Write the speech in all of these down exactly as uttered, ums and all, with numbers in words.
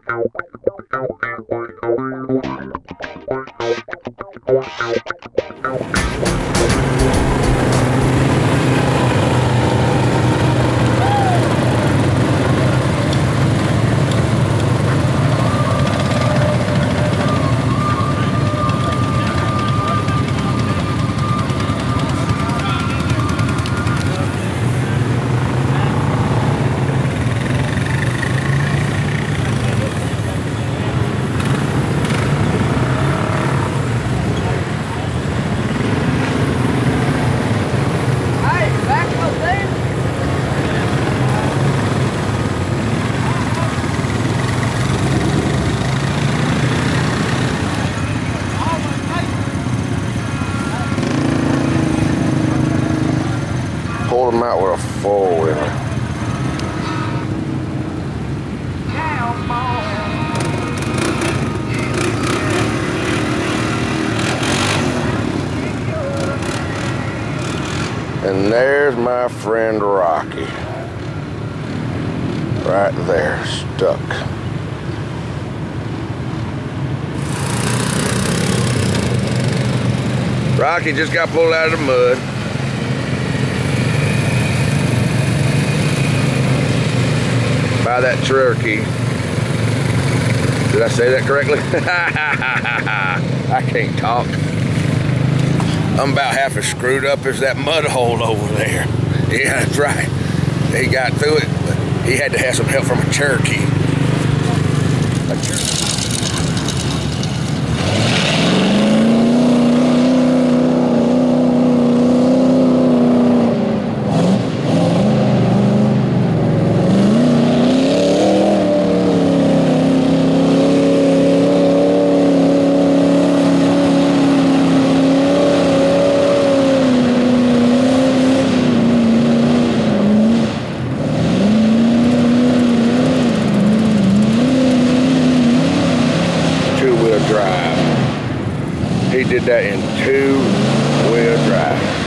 Pulled them out with a four-wheeler. And there's my friend Rocky. Right there, stuck. Rocky just got pulled out of the mud. By that Cherokee. Did I say that correctly? I can't talk. I'm about half as screwed up as that mud hole over there. Yeah, that's right. He got through it, but he had to have some help from a Cherokee. A Cherokee. He did that in two-wheel drive.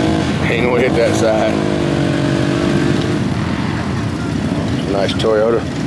Hit that side. Nice Toyota.